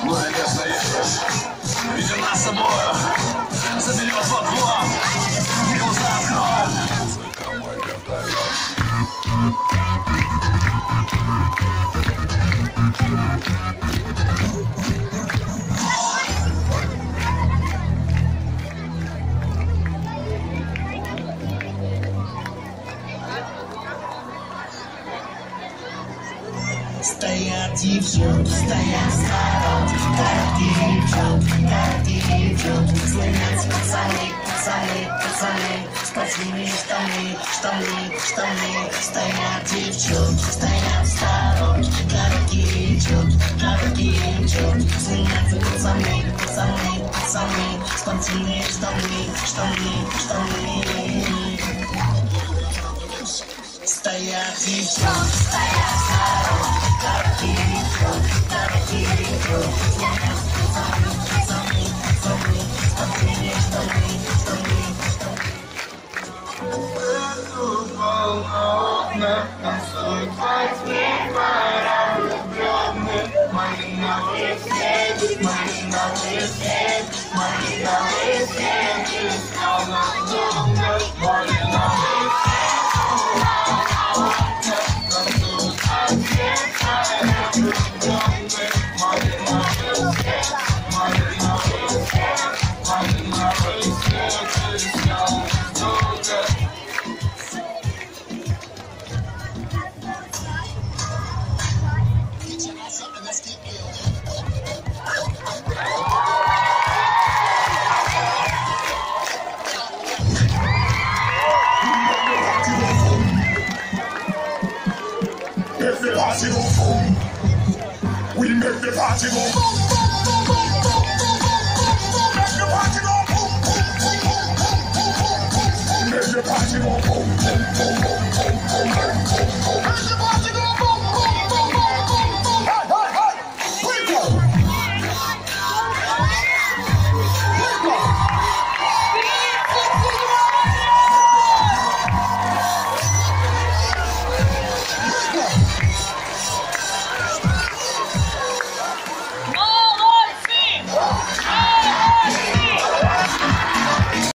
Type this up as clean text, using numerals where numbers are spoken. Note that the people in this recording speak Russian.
Ну, конечно, есть. Ведь она с собой заберет в отвод. И глаза откроет. Мой вертолет. Стоят девчонки, стоят сторонки, как девчонки, слышат пацаны, спортивные штаны, стоят девчонки, стоят сторонки, как девчонки, слышат пацаны, спортивные штаны. Стоят девчонки, стоят сторонки, как девчонки, спортивные штаны. Волна танцует во тьме пара влюбленных. Малиновый свет, искал нас долго. Малиновый танцует во тьме пара влюбленных. Малиновый свет, искал нас долго. We make the party go boom, boom, boom, boom, boom, boom, boom. Make the party go boom, boom, boom, boom, boom, boom, boom. Make the party go boom, boom, boom, boom, boom.